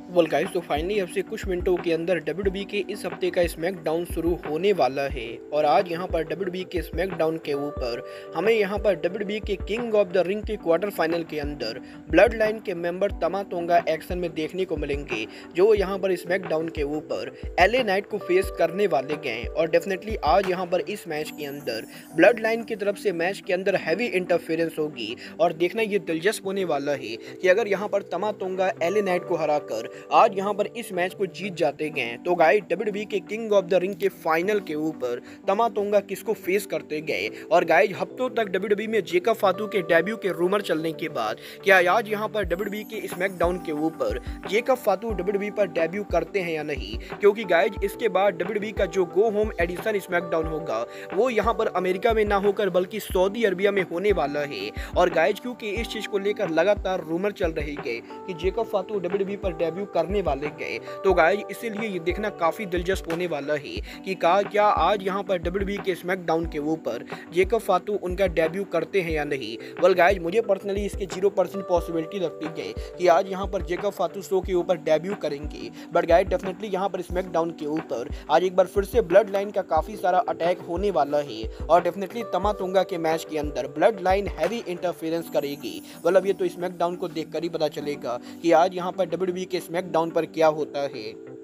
Well guys, तो finally अब से कुछ मिनटों के अंदर डब्ल्यूडब्ल्यूई के इस हफ्ते का स्मैकडाउन शुरू होने वाला है। और आज यहाँ पर डब्ल्यूडब्ल्यूई के स्मैकडाउन के ऊपर हमें यहाँ पर डब्ल्यूडब्ल्यूई के किंग ऑफ द रिंग के क्वार्टर फाइनल के अंदर ब्लड लाइन के मेंबर तमा तोंगा एक्शन में देखने को मिलेंगे, जो यहाँ पर स्मैकडाउन के ऊपर एलए नाइट को फेस करने वाले गए। और डेफिनेटली आज यहाँ पर इस मैच के अंदर ब्लड लाइन की तरफ से मैच के अंदर हैवी इंटरफेरेंस होगी। और देखना ये दिलचस्प होने वाला है कि अगर यहाँ पर तमा तोंगा एलए नाइट को हराकर आज यहां पर इस मैच को जीत जाते गए तो गाइस डब्ल्यूडब्ल्यूई के किंग ऑफ द रिंग के फाइनल के ऊपर तमा तोंगा किसको फेस करते गए। और गाइस हफ्तों तक डब्ल्यूडब्ल्यूई में जेकब फातू के डेब्यू के रूमर चलने के बाद क्या आज यहां पर डब्ल्यूडब्ल्यूई के स्मैकडाउन के ऊपर जेकब फातू डब्ल्यूडब्ल्यूई पर डेब्यू करते हैं या नहीं, क्योंकि गाइस इसके बाद डब्ल्यूडब्ल्यूई का जो गो होम एडिशन स्मैकडाउन होगा वो यहां पर अमेरिका में ना होकर बल्कि सऊदी अरबिया में होने वाला है। और गाइस क्योंकि इस चीज को लेकर लगातार रूमर चल रही है कि जेकब फातू डब्ल्यूडब्ल्यूई पर डेब्यू करने वाले गए, तो गाइस इसीलिए ये देखना काफी दिलचस्प होने वाला है कि क्या आज यहाँ पर डब्ल्यूडब्ल्यूई के स्मैकडाउन के ऊपर जेकब फातू उनका डेब्यू करते हैं या नहीं। वेल गाइस मुझे पर्सनली इसके 0% पॉसिबिलिटी लगती है कि आज यहाँ पर जेकब फातू शो के ऊपर डेब्यू करेंगे। बट गाइस डेफिनेटली यहाँ पर स्मैकडाउन के ऊपर आज एक बार फिर से ब्लड लाइन का काफी सारा अटैक होने वाला है। और डेफिनेटली तमा तोंगा के मैच के अंदर ब्लड लाइन हैवी इंटरफेरेंस करेगी। मतलब ये तो स्मैकडाउन को देखकर ही पता चलेगा कि आज यहाँ पर डब्ल्यूडब्ल्यूई के स्मैकडाउन पर क्या होता है।